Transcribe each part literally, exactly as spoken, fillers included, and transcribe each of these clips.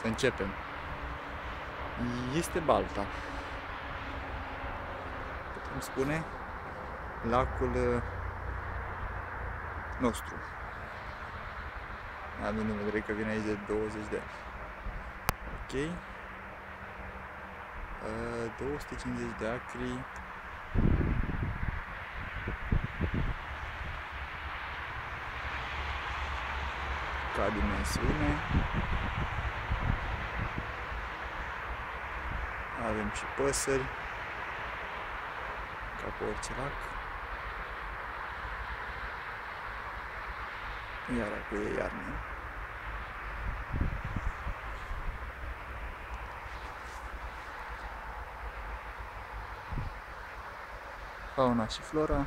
să începem. Este balta. Putem spune lacul nostru. Având în vedere că vine aici de douăzeci de ani. Ok. două sute cincizeci de acri. Ca dimensiune. Avem și păsări, ca pe orice lac. Iar acum e iarnă. Fauna și flora.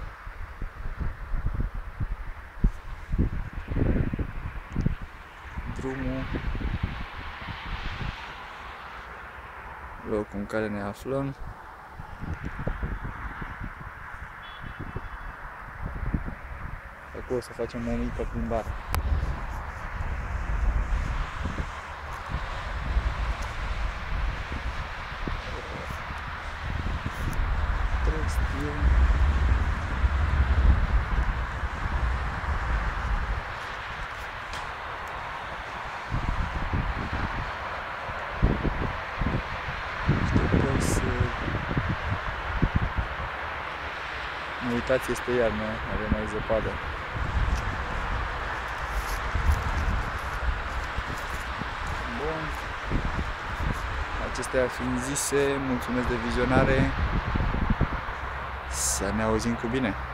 Drumul. Locul în care ne aflăm. Acum o să facem o mică plimbare. Nu uitați, este iarnă, avem aici zăpadă. Bun. Acestea fiind zise, mulțumesc de vizionare. Să ne auzim cu bine.